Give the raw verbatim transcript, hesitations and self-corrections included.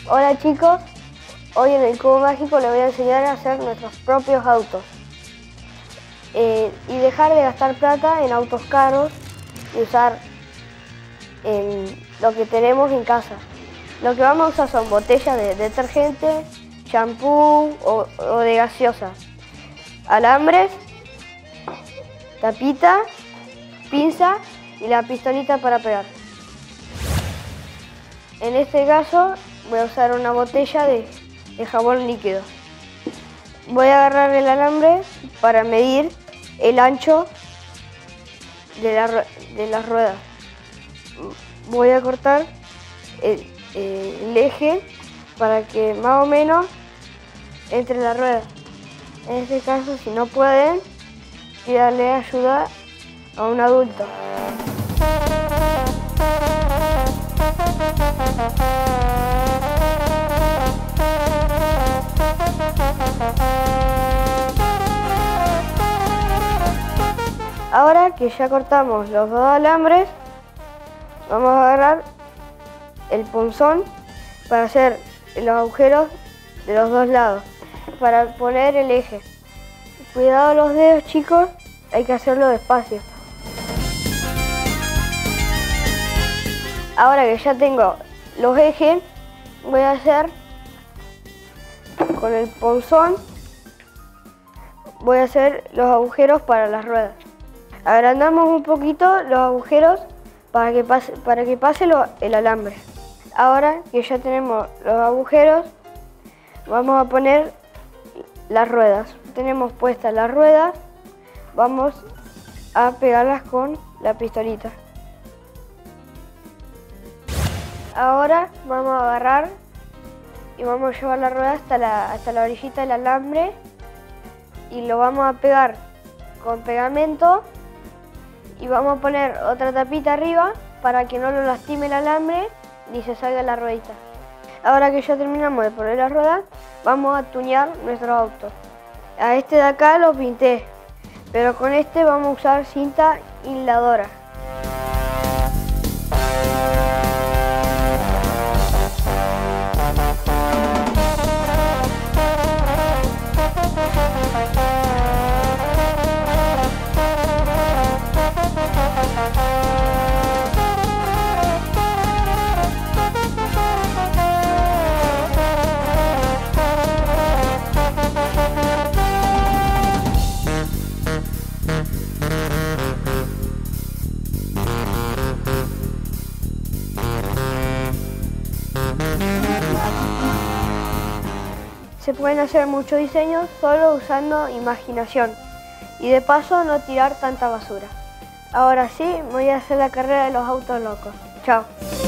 Hola chicos, hoy en el Cubo Mágico les voy a enseñar a hacer nuestros propios autos eh, y dejar de gastar plata en autos caros y usar en lo que tenemos en casa. Lo que vamos a usar son botellas de detergente, champú o, o de gaseosa, alambres, tapita, pinza y la pistolita para pegar. En este caso voy a usar una botella de, de jabón líquido. Voy a agarrar el alambre para medir el ancho de, la, de las ruedas. Voy a cortar el, el eje para que más o menos entre la rueda. En este caso, si no pueden, pídale ayuda a un adulto. Ahora que ya cortamos los dos alambres, vamos a agarrar el punzón para hacer los agujeros de los dos lados, para poner el eje. Cuidado los dedos, chicos, hay que hacerlo despacio. Ahora que ya tengo los ejes, voy a hacer con el punzón, voy a hacer los agujeros para las ruedas. Agrandamos un poquito los agujeros para que pase, para que pase lo, el alambre. Ahora que ya tenemos los agujeros, vamos a poner las ruedas. Tenemos puestas las ruedas, vamos a pegarlas con la pistolita. Ahora vamos a agarrar y vamos a llevar la rueda hasta la, hasta la orillita del alambre y lo vamos a pegar con pegamento y vamos a poner otra tapita arriba para que no lo lastime el alambre ni se salga la ruedita. Ahora que ya terminamos de poner las ruedas, vamos a tunear nuestro auto. A este de acá lo pinté, pero con este vamos a usar cinta inladora. Se pueden hacer muchos diseños solo usando imaginación y de paso no tirar tanta basura. Ahora sí, voy a hacer la carrera de los autos locos. Chao.